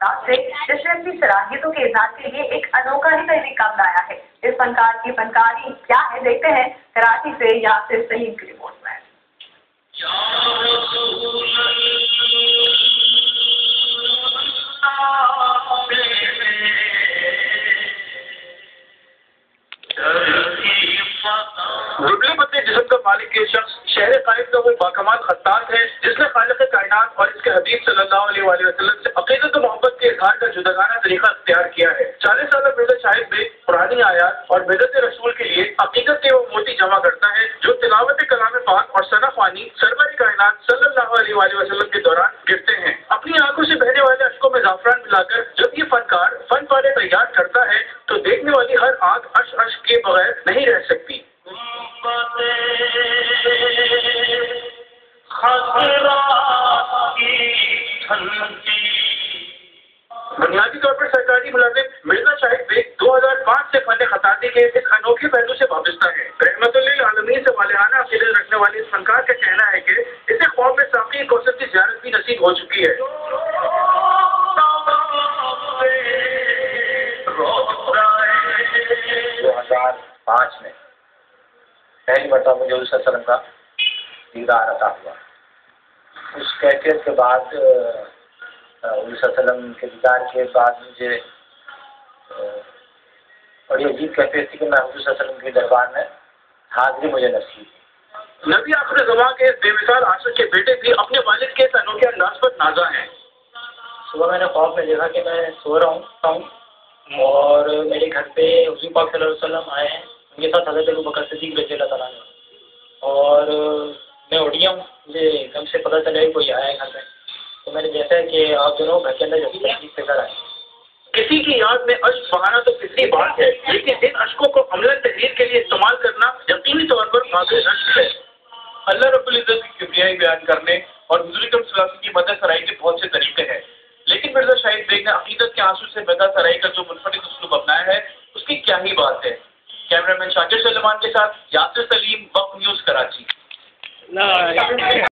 انداز سے جشن اپنی صلاحیتوں کے اظہار کے لیے ایک انوکھا ہی طریقہ اپنایا ہے۔ اس فنکار کی فنکاری کیا ہے دیکھتے ہیں کراچی سے یاسر سلیم کی رپورٹ میں۔ ربلے پتلے جسم کا مالک یہ شخص شہر قائد کا وہ باکمال خطاط ہے جس نے خالق کائنات اور اس کے حبیب صلی اللہ علیہ وآلہ وسلم سے عقیدت و محبت کے اظہار کا جداگانہ طریقہ اختیار کیا ہے۔ 40 سالہ مرزا شاہد بیگ قرآنی آیات اور بدعت رسول کے لیے عقیدت کے وہ موتی جمع کرتا ہے جو تلاوت کلام پاک اور ثنا خوانی سرور کائنات صلی اللہ علیہ وآلہ وسلم کے دوران گرتے ہیں۔ اپنی آنکھوں سے بہنے والے اشکوں میں زعفران ملا کر جب یہ فنکار فن پارے تیار کرتا ہے تو دیکھنے والی ہر آنکھ اشک کے بغیر نہیں رہ سکتی۔ بنیادی طور پر سرکاری ملازم مرزا شاہد بیگ 2005 سے فن خطاطی کے اس انوکھے پہلو سے وابستہ ہے۔ رحمت للعالمین سے والہانہ عقیدت رکھنے والے اس فنکار کا کہنا ہے کہ اسے خواب میں ساقی کوثر کی زیارت بھی نصیب ہو چکی ہے۔ 2005 میں پہلی مرتبہ مجھے حضور صلی اللہ علیہ وسلم کا دیدار عطا ہوا۔ اس کیفیت کے بعد حضور صلی اللہ علیہ وسلم کے دیدار کے بعد مجھے بڑی عجیب کیفیت تھی کہ میں حضور صلی اللہ علیہ وسلم کے دربار میں حاضری مجھے نصیب۔ نبی آخر زمان کے بے مثال عاشق کے بیٹے بھی اپنے والد کے اس انوکھے انداز پر نازا ہیں۔ صبح میں نے خواب میں دیکھا کہ میں سو رہا ہوں اور میرے گھر پہ حضور پاک صلی اللہ علیہ وسلم آئے ہیں، ان کے ساتھ حضرت ابوبکر صدیق رضی اللہ تعالیٰ عنہ، اور میں اٹھ گیا ہوں، مجھے ایک دم سے پتہ چلا کہ کوئی آیا ہے گھر میں، تو میں نے جیسا ہے کہ آپ دونوں گھر کے اندر جب سے گھر آئے۔ کسی کی یاد میں اشک بہانا تو کسی بات ہے، لیکن ان اشکوں کو عملاً تحریر کے لیے استعمال کرنا یقینی طور پر قابل رشک ہے۔ اللہ رب العزت کی کبریائی بیان کرنے اور حضور اکرم صلی اللہ علیہ وسلم کی مدح سرائی کے بہت سے طریقے ہیں، لیکن مرزا شاہد بیگ نے عقیدت کے آنسو سے مدح سرائی کا جو منفرد اسلوب اپنایا ہے اس کی کیا ہی بات ہے۔ کیمرہ مین شاکر سلیمان کے ساتھ یاسر سلیم، وقت نیوز کراچی۔